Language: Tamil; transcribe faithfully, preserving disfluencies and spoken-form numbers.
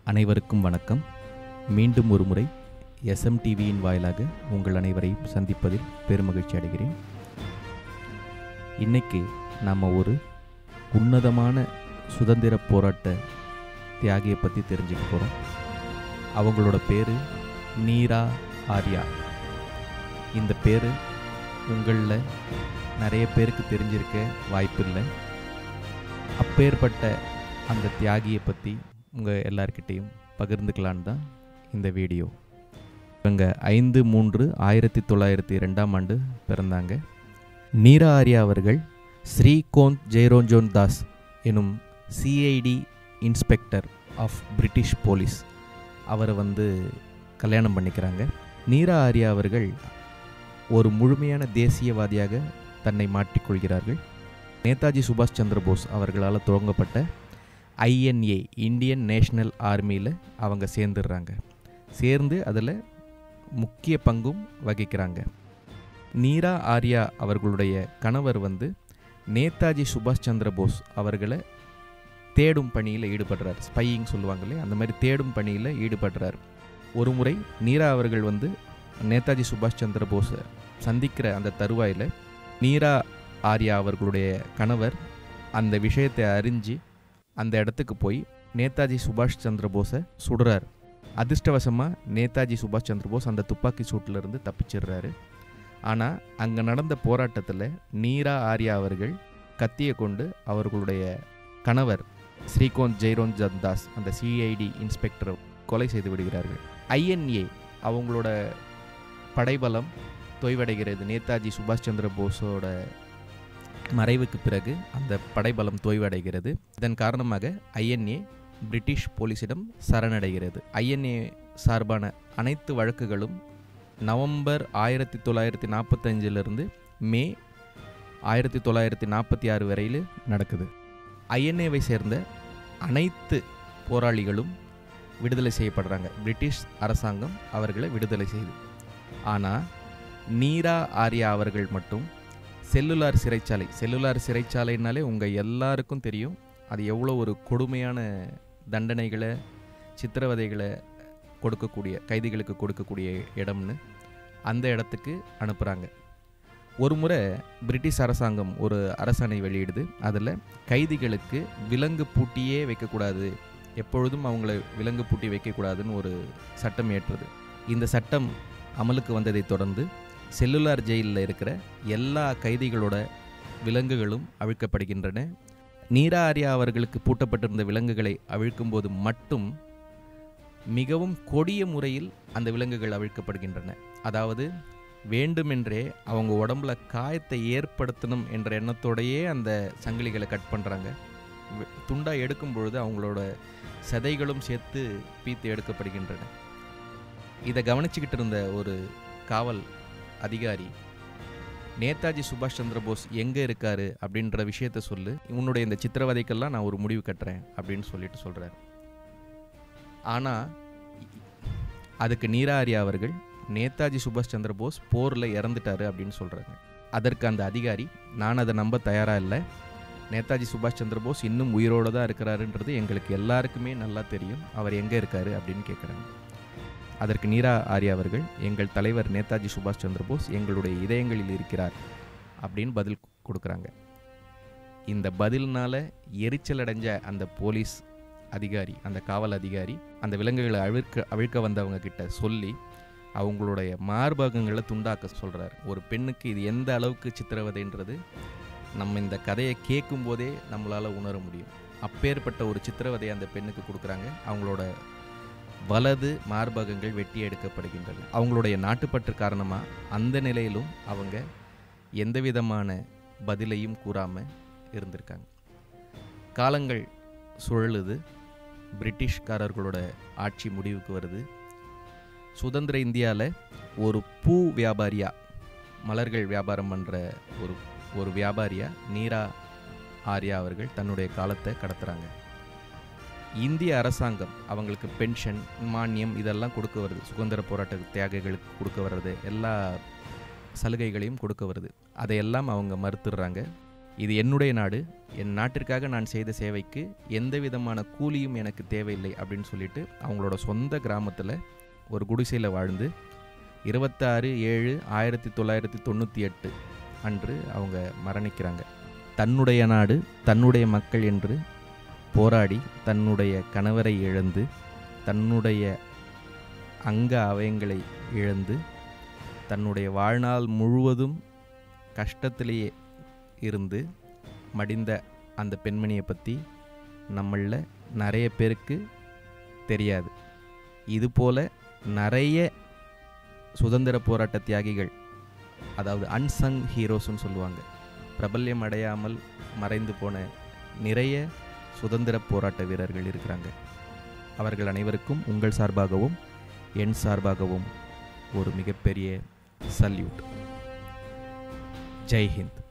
அனைவருக்கும் வணக்கம். மீண்டும் ஒரு முறை எஸ்எம் டிவியின் வாயிலாக உங்கள் அனைவரையும் சந்திப்பதில் பெருமகிழ்ச்சி அடைகிறேன். இன்னைக்கு நாம் ஒரு உன்னதமான சுதந்திர போராட்ட தியாகியை பற்றி தெரிஞ்சுக்க போகிறோம். அவங்களோட பேர் நீரா ஆர்யா. இந்த பேர் உங்களில் நிறைய பேருக்கு தெரிஞ்சிருக்க வாய்ப்பில்லை. அப்பேற்பட்ட அந்த தியாகியை பற்றி உங்கள் எல்லார்கிட்டையும் பகிர்ந்துக்கலான்னு தான் இந்த வீடியோ. இவங்க ஐந்து மூன்று ஆயிரத்தி தொள்ளாயிரத்தி ரெண்டாம் ஆண்டு பிறந்தாங்க. நீரா ஆர்யா அவர்கள் ஸ்ரீகோந்த் ஜெய்ரோஞ்சோன் தாஸ் எனும் CID inspector of British police அவரை வந்து கல்யாணம் பண்ணிக்கிறாங்க. நீரா ஆர்யா அவர்கள் ஒரு முழுமையான தேசியவாதியாக தன்னை மாற்றிக்கொள்கிறார்கள். நேதாஜி சுபாஷ் சந்திர போஸ் அவர்களால் துவங்கப்பட்ட ஐஎன்ஏ இந்தியன் நேஷ்னல் ஆர்மியில் அவங்க சேர்ந்துடுறாங்க. சேர்ந்து அதில் முக்கிய பங்கும் வகிக்கிறாங்க. நீரா ஆர்யா அவர்களுடைய கணவர் வந்து நேதாஜி சுபாஷ் சந்திர போஸ் அவர்களை தேடும் பணியில் ஈடுபடுறார். ஸ்பையிங் சொல்லுவாங்களே, அந்த மாதிரி தேடும் பணியில் ஈடுபடுறார். ஒரு முறை நீரா அவர்கள் வந்து நேதாஜி சுபாஷ் சந்திர போஸை சந்திக்கிற அந்த தருவாயில் நீரா ஆர்யா அவர்களுடைய கணவர் அந்த விஷயத்தை அறிஞ்சு அந்த இடத்துக்கு போய் நேதாஜி சுபாஷ் சந்திர போஸை சுடுறார். அதிர்ஷ்டவசமாக நேதாஜி சுபாஷ் சந்திர போஸ் அந்த துப்பாக்கி சூட்டிலிருந்து தப்பிச்சிடுறாரு. ஆனால் அங்கே நடந்த போராட்டத்தில் நீரா ஆர்யா அவர்கள் கத்தியை கொண்டு அவர்களுடைய கணவர் ஸ்ரீகோந்த் ஜெய்ரோஞ்சோன் தாஸ் அந்த சிஐடி இன்ஸ்பெக்டரை கொலை செய்து விடுகிறார்கள். ஐஎன்ஏ அவங்களோட படைபலம் தொய்வடைகிறது. நேதாஜி சுபாஷ் சந்திர போஸோட மறைவுக்கு பிறகு அந்த படைபலம் தொய்வடைகிறது. இதன் காரணமாக ஐஎன்ஏ பிரிட்டிஷ் போலீஸிடம் சரணடைகிறது. ஐஎன்ஏ சார்பான அனைத்து வழக்குகளும் நவம்பர் ஆயிரத்தி தொள்ளாயிரத்தி நாற்பத்தஞ்சிலிருந்து மே ஆயிரத்தி தொள்ளாயிரத்தி நாற்பத்தி ஆறு வரையில் நடக்குது. ஐஎன்ஏவை சேர்ந்த அனைத்து போராளிகளும் விடுதலை செய்யப்படுறாங்க. பிரிட்டிஷ் அரசாங்கம் அவர்களை விடுதலை செய்யுது. ஆனால் நீரா ஆர்யா அவர்கள் மட்டும் செல்லுலார் சிறைச்சாலை செல்லுலார் சிறைச்சாலைனாலே உங்கள் எல்லாருக்கும் தெரியும் அது எவ்வளோ ஒரு கொடுமையான தண்டனைகளை சித்திரவதைகளை கொடுக்கக்கூடிய கைதிகளுக்கு கொடுக்கக்கூடிய இடம்னு அந்த இடத்துக்கு அனுப்புகிறாங்க. ஒரு முறை பிரிட்டிஷ் அரசாங்கம் ஒரு அரசாணை வெளியிடுது. அதில் கைதிகளுக்கு விலங்கு பூட்டியே வைக்கக்கூடாது, எப்பொழுதும் அவங்கள விலங்கு பூட்டி வைக்கக்கூடாதுன்னு ஒரு சட்டம் ஏற்றுது. இந்த சட்டம் அமலுக்கு வந்ததை தொடர்ந்து செல்லுலார் ஜெயிலில் இருக்கிற எல்லா கைதிகளோட விலங்குகளும் அவிழ்க்கப்படுகின்றன. நீரா ஆர்யா அவர்களுக்கு பூட்டப்பட்டிருந்த விலங்குகளை அவிழ்க்கும்போது மட்டும் மிகவும் கொடிய முறையில் அந்த விலங்குகள் அவிழ்க்கப்படுகின்றன. அதாவது வேண்டுமென்றே அவங்க உடம்புல காயத்தை ஏற்படுத்தணும் என்ற எண்ணத்தோடையே அந்த சங்கிலிகளை கட் பண்ணுறாங்க. துண்டாக எடுக்கும் பொழுது அவங்களோட சதைகளும் சேர்த்து பீத்து எடுக்கப்படுகின்றன. இதை கவனிச்சுக்கிட்டு இருந்த ஒரு காவல் அதிகாரி நேதாஜி சுபாஷ் சந்திர போஸ் எங்கே இருக்காரு அப்படின்ற விஷயத்த சொல்லு, உன்னுடைய இந்த சித்திரவதைக்கெல்லாம் நான் ஒரு முடிவு கட்டுறேன் அப்படின்னு சொல்லிட்டு சொல்கிறார். ஆனால் அதுக்கு நீரா ஆர்யா அவர்கள் நேதாஜி சுபாஷ் சந்திர போஸ் போரில் இறந்துட்டாரு அப்படின்னு சொல்கிறாங்க. அதற்கு அந்த அதிகாரி, நான் அதை நம்ப தயாராக இல்லை, நேதாஜி சுபாஷ் சந்திர போஸ் இன்னும் உயிரோடு தான் இருக்கிறாருன்றது எங்களுக்கு எல்லாருக்குமே நல்லா தெரியும், அவர் எங்கே இருக்காரு அப்படின்னு கேட்குறாங்க. அதற்கு நீரா ஆர்யா அவர்கள், எங்கள் தலைவர் நேதாஜி சுபாஷ் சந்திர போஸ் எங்களுடைய இதயங்களில் இருக்கிறார் அப்படின்னு பதில் கொடுக்குறாங்க. இந்த பதில்னால எரிச்சல் அடைஞ்ச அந்த போலீஸ் அதிகாரி, அந்த காவல் அதிகாரி அந்த விலங்குகளை அவிழ்க்க அவிழ்க்க வந்தவங்க கிட்ட சொல்லி அவங்களுடைய மார்பகங்களை துண்டாக்க சொல்கிறார். ஒரு பெண்ணுக்கு இது எந்த அளவுக்கு சித்திரவதைன்றது நம்ம இந்த கதையை கேட்கும் போதே நம்மளால் உணர முடியும். அப்பேற்பட்ட ஒரு சித்திரவதையை அந்த பெண்ணுக்கு கொடுக்குறாங்க. அவங்களோட வலது மார்பகங்கள் வெட்டி எடுக்கப்படுகின்றன. அவங்களுடைய நாட்டுப்பற்று காரணமாக அந்த நிலையிலும் அவங்க எந்த விதமான பதிலையும் கூறாமல் இருந்திருக்காங்க. காலங்கள் சுழலுது. பிரிட்டிஷ்காரர்களோட ஆட்சி முடிவுக்கு வருது. சுதந்திர இந்தியாவில் ஒரு பூ வியாபாரியா, மலர்கள் வியாபாரம் பண்ணுற ஒரு ஒரு வியாபாரியா நீரா ஆர்யா அவர்கள் தன்னுடைய காலத்தை கடத்துகிறாங்க. இந்திய அரசாங்கம் அவங்களுக்கு பென்ஷன், மானியம் இதெல்லாம் கொடுக்க வருது. சுதந்திர போராட்ட தியாகிகளுக்கு கொடுக்க வர்றது எல்லா சலுகைகளையும் கொடுக்க வருது. அதையெல்லாம் அவங்க மறுத்துடுறாங்க. இது என்னுடைய நாடு, என் நாட்டிற்காக நான் செய்த சேவைக்கு எந்த விதமான கூலியும் எனக்கு தேவையில்லை அப்படின்னு சொல்லிட்டு அவங்களோட சொந்த கிராமத்தில் ஒரு குடிசையில் வாழ்ந்து இருபத்தாறு ஏழு ஆயிரத்தி தொள்ளாயிரத்தி தொண்ணூற்றி எட்டு அன்று அவங்க மரணிக்கிறாங்க. தன்னுடைய நாடு தன்னுடைய மக்கள் என்று போராடி தன்னுடைய கணவரை இழந்து தன்னுடைய அங்க அவயங்களை இழந்து தன்னுடைய வாழ்நாள் முழுவதும் கஷ்டத்திலேயே இருந்து மடிந்த அந்த பெண்மணியை பற்றி நம்மள நிறைய பேருக்கு தெரியாது. இதுபோல் நிறைய சுதந்திர போராட்ட தியாகிகள், அதாவது அன்சங் ஹீரோஸ்ன்னு சொல்லுவாங்க, பிரபல்யம் அடையாமல் மறைந்து போன நிறைய சுதந்திர போராட்ட வீரர்கள் இருக்கிறாங்க. அவர்கள் அனைவருக்கும் உங்கள் சார்பாகவும் என் சார்பாகவும் ஒரு மிகப்பெரிய சல்யூட். ஜெய் ஹிந்த்.